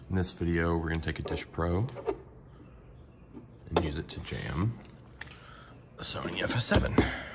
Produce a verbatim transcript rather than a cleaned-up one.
In this video, we're gonna take a Dish Pro and use it to jam a Sony F S seven.